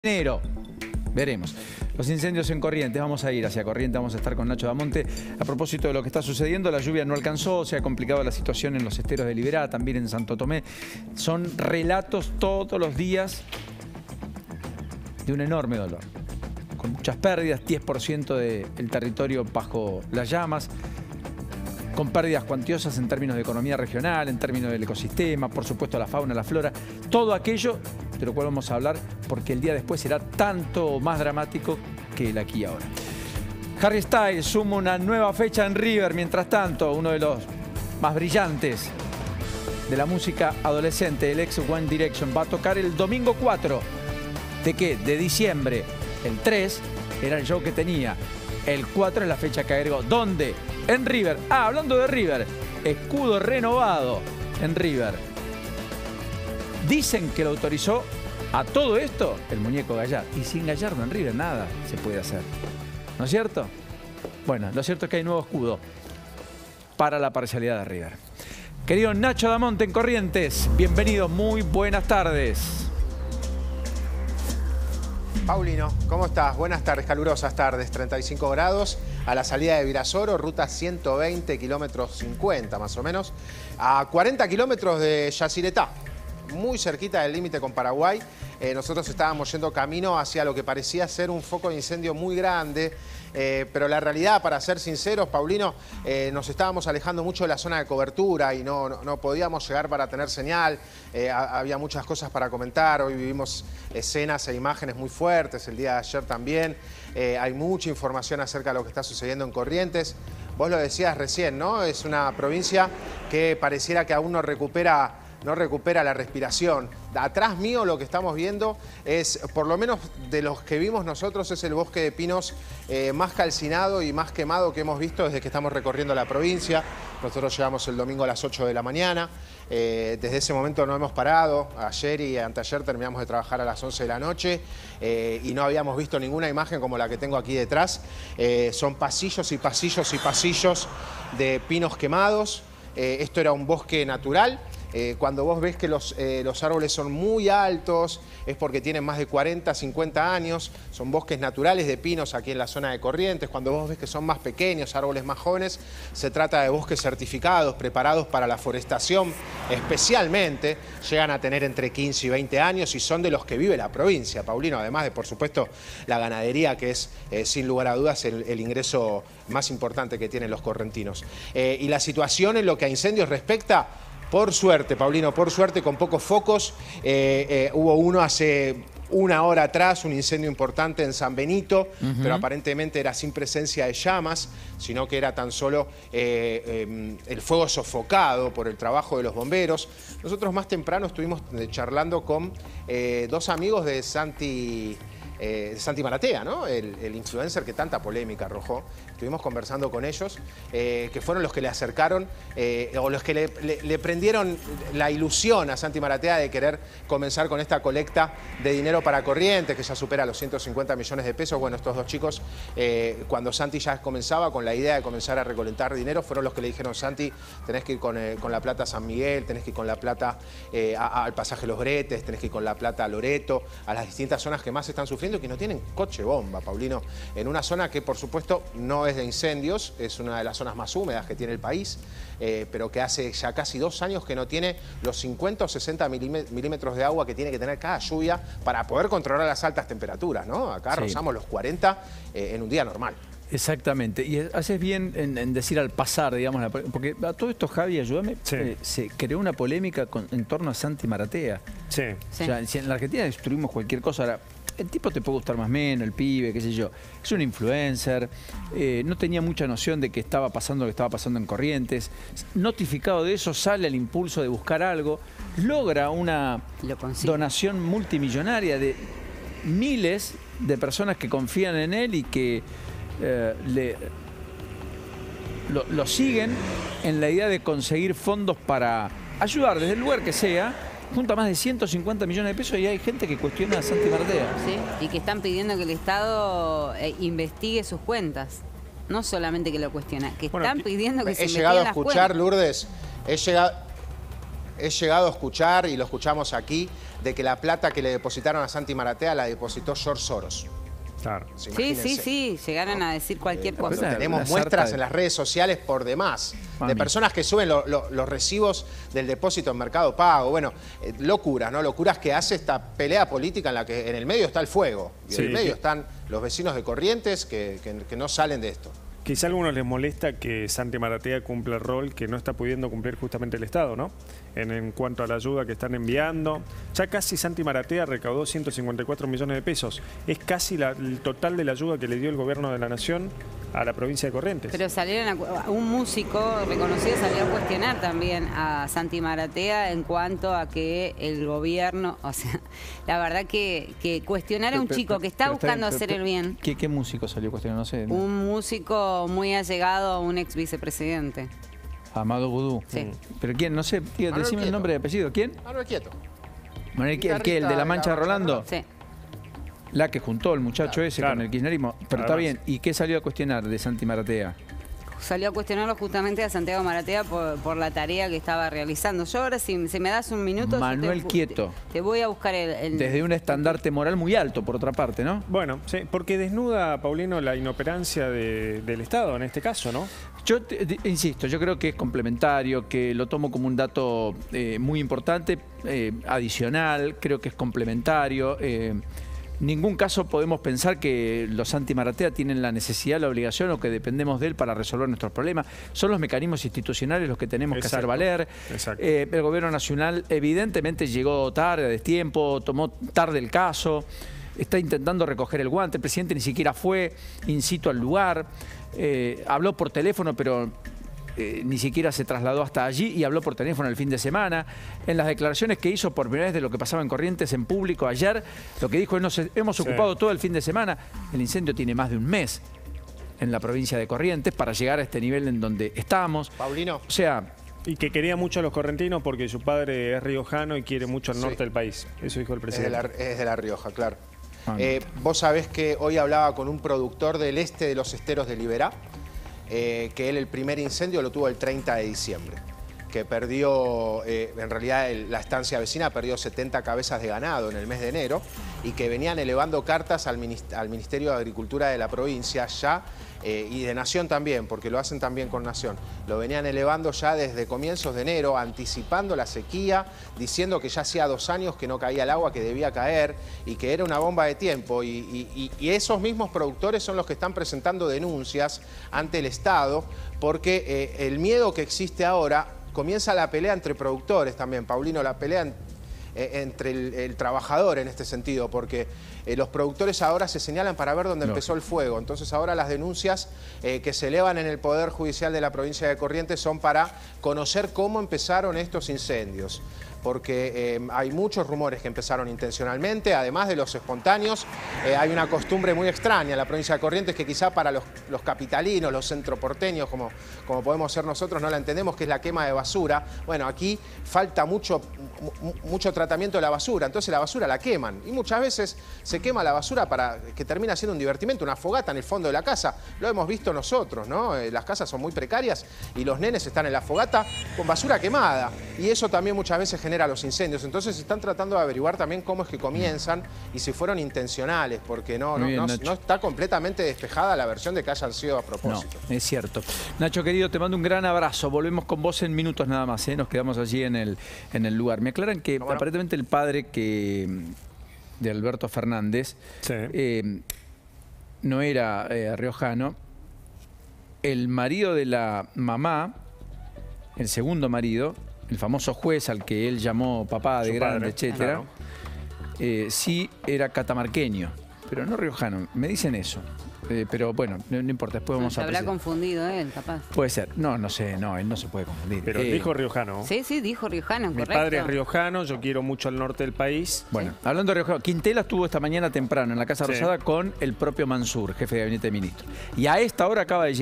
enero. Veremos. Los incendios en Corrientes, vamos a ir hacia Corrientes, vamos a estar con Nacho Damonte. A propósito de lo que está sucediendo, la lluvia no alcanzó, se ha complicado la situación en los esteros de Liberá, también en Santo Tomé. Son relatos todos los días de un enorme dolor, con muchas pérdidas, 10% del territorio bajo las llamas, con pérdidas cuantiosas en términos de economía regional, en términos del ecosistema, por supuesto la fauna, la flora, todo aquello de lo cual vamos a hablar porque el día después será tanto más dramático que el aquí y ahora. Harry Styles suma una nueva fecha en River, mientras tanto, uno de los más brillantes de la música adolescente, el ex One Direction, va a tocar el domingo 4. ¿De qué? De diciembre. El 3 era el show que tenía. El 4 es la fecha que agregó. ¿Dónde? En River. Ah, hablando de River, escudo renovado en River. Dicen que lo autorizó a todo esto el muñeco Gallardo. Y sin Gallardo en River nada se puede hacer. ¿No es cierto? Bueno, lo cierto es que hay nuevo escudo para la parcialidad de River. Querido Nacho Damonte en Corrientes, bienvenido, muy buenas tardes. Paulino, ¿cómo estás? Buenas tardes, calurosas tardes, 35 grados. A la salida de Virasoro, ruta 120, kilómetros 50 más o menos, a 40 kilómetros de Yacyretá, muy cerquita del límite con Paraguay. Nosotros estábamos yendo camino hacia lo que parecía ser un foco de incendio muy grande, pero la realidad, para ser sinceros, Paulino, nos estábamos alejando mucho de la zona de cobertura y no podíamos llegar para tener señal. Había muchas cosas para comentar. Hoy vivimos escenas e imágenes muy fuertes, el día de ayer también. Hay mucha información acerca de lo que está sucediendo en Corrientes. Vos lo decías recién, ¿no? Es una provincia que pareciera que aún no recupera la respiración. Atrás mío lo que estamos viendo es, por lo menos de los que vimos nosotros, es el bosque de pinos más calcinado y más quemado que hemos visto desde que estamos recorriendo la provincia. Nosotros llegamos el domingo a las 8 de la mañana. Desde ese momento no hemos parado. Ayer y anteayer terminamos de trabajar a las 11 de la noche y no habíamos visto ninguna imagen como la que tengo aquí detrás. Son pasillos y pasillos y pasillos de pinos quemados. Esto era un bosque natural. Cuando vos ves que los árboles son muy altos, es porque tienen más de 40, 50 años. Son bosques naturales de pinos aquí en la zona de Corrientes. Cuando vos ves que son más pequeños, árboles más jóvenes, se trata de bosques certificados, preparados para la forestación especialmente. Llegan a tener entre 15 y 20 años y son de los que vive la provincia, Paulino. Además de, por supuesto, la ganadería, que es, sin lugar a dudas, el ingreso más importante que tienen los correntinos. Y la situación en lo que a incendios respecta, por suerte, Paulino, por suerte, con pocos focos. Hubo uno hace una hora atrás, un incendio importante en San Benito, pero aparentemente era sin presencia de llamas, sino que era tan solo el fuego sofocado por el trabajo de los bomberos. Nosotros más temprano estuvimos charlando con dos amigos de Santi Maratea, ¿no? El influencer que tanta polémica arrojó. Estuvimos conversando con ellos, que fueron los que le acercaron, o los que le prendieron la ilusión a Santi Maratea de querer comenzar con esta colecta de dinero para Corrientes, que ya supera los 150 millones de pesos. Bueno, estos dos chicos, cuando Santi ya comenzaba con la idea de comenzar a recolectar dinero, fueron los que le dijeron: Santi, tenés que ir con la plata a San Miguel, tenés que ir con la plata al pasaje Los Bretes, tenés que ir con la plata a Loreto, a las distintas zonas que más están sufriendo, que no tienen coche bomba, Paulino, en una zona que por supuesto no es de incendios, es una de las zonas más húmedas que tiene el país, pero que hace ya casi 2 años que no tiene los 50 o 60 milímetros de agua que tiene que tener cada lluvia para poder controlar las altas temperaturas, ¿no? Acá rozamos los 40 en un día normal. Exactamente, y haces bien en decir al pasar, digamos, porque a todo esto, Javi, ayúdame, se creó una polémica en torno a Santi Maratea. Sí. O sea, si en la Argentina destruimos cualquier cosa, ahora, el tipo te puede gustar más o menos, el pibe, qué sé yo, es un influencer, no tenía mucha noción de que estaba pasando lo que estaba pasando en Corrientes. Notificado de eso, sale el impulso de buscar algo, logra una donación multimillonaria de miles de personas que confían en él y que lo siguen en la idea de conseguir fondos para ayudar desde el lugar que sea. Junta más de 150 millones de pesos y hay gente que cuestiona a Santi Maratea. Sí, y que están pidiendo que el Estado investigue sus cuentas. No solamente que lo cuestiona, que están pidiendo que se investiguen las cuentas. He llegado a escuchar, Lourdes, he llegado a escuchar, y lo escuchamos aquí, de que la plata que le depositaron a Santi Maratea la depositó George Soros. Claro. Sí, llegaron a decir cualquier cosa. Tenemos muestras en las redes sociales por demás, de personas que suben los recibos del depósito en Mercado Pago. Bueno, locuras, ¿no? Locuras que hace esta pelea política en la que en el medio está el fuego. Y en el medio están los vecinos de Corrientes que no salen de esto. Quizá a algunos les molesta que Santi Maratea cumpla el rol que no está pudiendo cumplir justamente el Estado, ¿no? En cuanto a la ayuda que están enviando. Ya casi Santi Maratea recaudó 154 millones de pesos. Es casi el total de la ayuda que le dio el gobierno de la Nación a la provincia de Corrientes. Pero salieron un músico reconocido salió a cuestionar también a Santi Maratea en cuanto a que el gobierno, o sea, la verdad que cuestionar a un chico que está buscando hacer el bien. ¿Qué músico salió a cuestionar? No sé. Un músico muy allegado a un ex vicepresidente. Amado Vudú. Sí. ¿Pero quién? No sé, tío, decime el nombre y apellido. ¿Quién? Manuel Quieto. ¿El qué? ¿El de la Mancha de Rolando? Sí. La que juntó el muchacho ese con el kirchnerismo. Pero está bien. ¿Y qué salió a cuestionar de Santi Maratea? Salió a cuestionarlo justamente a Santiago Maratea por la tarea que estaba realizando. Yo ahora, si me das un minuto... Manuel Quieto. Te voy a buscar el... Desde un estandarte moral muy alto, por otra parte, ¿no? Bueno, sí, porque desnuda, Paulino, la inoperancia del Estado en este caso, ¿no? Yo insisto, yo creo que es complementario, que lo tomo como un dato muy importante, adicional, creo que es complementario. En ningún caso podemos pensar que los Santi Maratea tienen la necesidad, la obligación o que dependemos de él para resolver nuestros problemas. Son los mecanismos institucionales los que tenemos que hacer valer. El gobierno nacional evidentemente llegó tarde, a destiempo, tomó tarde el caso, está intentando recoger el guante. El presidente ni siquiera fue in situ al lugar, habló por teléfono, pero... ni siquiera se trasladó hasta allí y habló por teléfono el fin de semana. En las declaraciones que hizo por primera vez de lo que pasaba en Corrientes en público ayer, lo que dijo es: hemos ocupado todo el fin de semana. El incendio tiene más de un mes en la provincia de Corrientes para llegar a este nivel en donde estamos. Paulino. O sea... Y que quería mucho a los correntinos porque su padre es riojano y quiere mucho al norte del país. Eso dijo el presidente. Es de La Rioja, claro. Vos sabés que hoy hablaba con un productor del este de los esteros de Liberá, que él el primer incendio lo tuvo el 30 de diciembre, que perdió, en realidad la estancia vecina perdió 70 cabezas de ganado en el mes de enero y que venían elevando cartas al Ministerio de Agricultura de la provincia ya, y de Nación también, porque lo hacen también con Nación. Lo venían elevando ya desde comienzos de enero, anticipando la sequía, diciendo que ya hacía 2 años que no caía el agua que debía caer y que era una bomba de tiempo. Y esos mismos productores son los que están presentando denuncias ante el Estado, porque el miedo que existe ahora, comienza la pelea entre productores también, Paulino, la pelea entre el trabajador en este sentido, porque los productores ahora se señalan para ver dónde empezó el fuego. Entonces ahora las denuncias que se elevan en el Poder Judicial de la provincia de Corrientes son para conocer cómo empezaron estos incendios. Porque hay muchos rumores que empezaron intencionalmente, además de los espontáneos. Hay una costumbre muy extraña en la provincia de Corrientes que quizá para los capitalinos, los centroporteños, como podemos ser nosotros, no la entendemos, que es la quema de basura. Bueno, aquí falta mucho tratamiento de la basura, entonces la basura la queman. Y muchas veces se quema la basura para que termine siendo un divertimento, una fogata en el fondo de la casa. Lo hemos visto nosotros, ¿no? Las casas son muy precarias y los nenes están en la fogata con basura quemada. Y eso también muchas veces genera los incendios. Entonces están tratando de averiguar también cómo es que comienzan y si fueron intencionales, porque no está completamente despejada la versión de que hayan sido a propósito. No, es cierto. Nacho, querido, te mando un gran abrazo. Volvemos con vos en minutos nada más, ¿eh? Nos quedamos allí en el lugar. Me aclaran que aparentemente el padre de Alberto Fernández no era riojano. El marido de la mamá, el segundo marido, el famoso juez al que él llamó papá de grande, etcétera, sí era catamarqueño, pero no riojano. Me dicen eso. Pero bueno, no importa, después vamos a... Se habrá confundido él, capaz. Puede ser. No sé, no, él no se puede confundir. Pero dijo riojano. Sí, dijo riojano, Mi correcto. padre es riojano, yo quiero mucho al norte del país. Bueno, hablando de riojano, Quintela estuvo esta mañana temprano en la Casa Rosada con el propio Mansur, jefe de gabinete de ministros. Y a esta hora acaba de llegar